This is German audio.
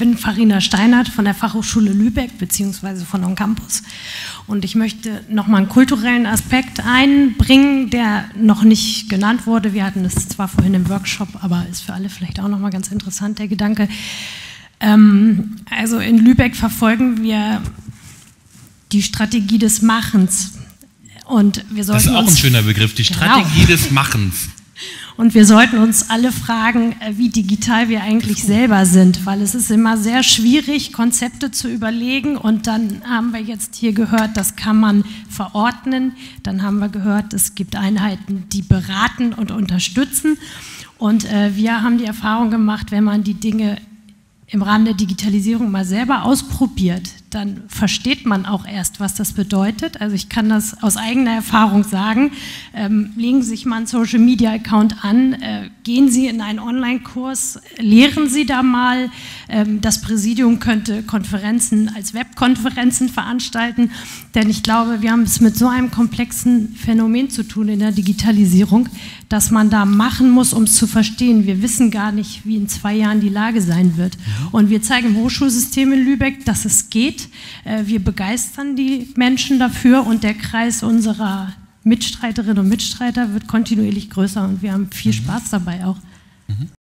bin Farina Steinert von der Fachhochschule Lübeck bzw. von OnCampus und ich möchte nochmal einen kulturellen Aspekt einbringen, der noch nicht genannt wurde. Wir hatten es zwar vorhin im Workshop, aber ist für alle vielleicht auch nochmal ganz interessant, der Gedanke. Also in Lübeck verfolgen wir die Strategie des Machens. Und wir sollten das ist auch ein schöner Begriff, die Strategie des Machens. Und wir sollten uns alle fragen, wie digital wir eigentlich selber sind, weil es ist immer sehr schwierig, Konzepte zu überlegen und dann haben wir jetzt hier gehört, das kann man verordnen, dann haben wir gehört, es gibt Einheiten, die beraten und unterstützen und wir haben die Erfahrung gemacht, wenn man die Dinge im Rahmen der Digitalisierung mal selber ausprobiert, dann versteht man auch erst, was das bedeutet. Also ich kann das aus eigener Erfahrung sagen. Legen Sie sich mal einen Social-Media-Account an, gehen Sie in einen Online-Kurs, lehren Sie da mal. Das Präsidium könnte Konferenzen als Webkonferenzen veranstalten, denn ich glaube, wir haben es mit so einem komplexen Phänomen zu tun in der Digitalisierung, dass man da machen muss, um es zu verstehen. Wir wissen gar nicht, wie in 2 Jahren die Lage sein wird. Und wir zeigen im Hochschulsystem in Lübeck, dass es geht. Wir begeistern die Menschen dafür und der Kreis unserer Mitstreiterinnen und Mitstreiter wird kontinuierlich größer und wir haben viel Spaß dabei auch.